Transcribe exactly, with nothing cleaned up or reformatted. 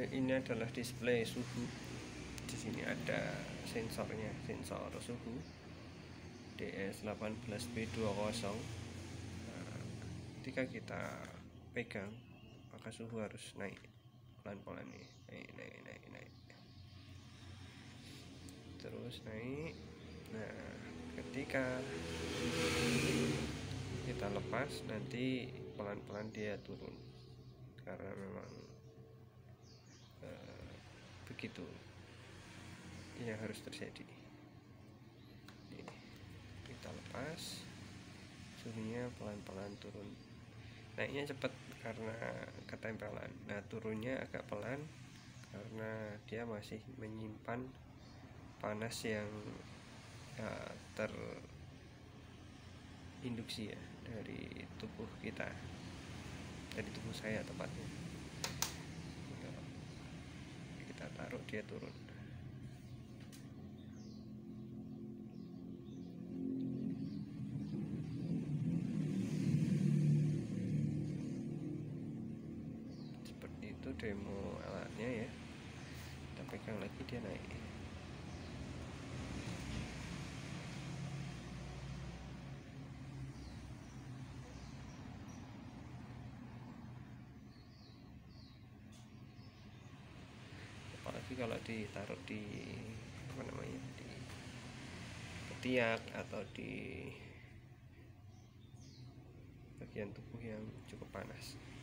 ini adalah display suhu. Di sini ada sensornya, sensor suhu D S satu delapan B dua nol. Nah, ketika kita pegang, maka suhu harus naik pelan-pelan nih, naik, naik, naik, naik, terus naik. Nah, ketika kita lepas, nanti pelan-pelan dia turun, karena memang eh, begitu yang harus terjadi. Ini kita lepas, suhunya pelan-pelan turun. Naiknya cepat karena ketempelan. Nah, turunnya agak pelan karena dia masih menyimpan panas yang uh, terinduksi ya dari tubuh kita, dari tubuh saya tepatnya. Kita taruh, dia turun. Seperti itu demo alatnya ya. Kita pegang lagi, dia naik. Apalagi kalau ditaruh di apa namanya, di ketiak atau di bagian tubuh yang cukup panas.